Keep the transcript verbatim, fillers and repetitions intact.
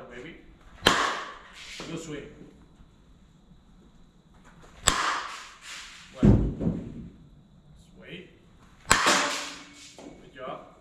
work, baby. Good swing. Well, just wait. Good job.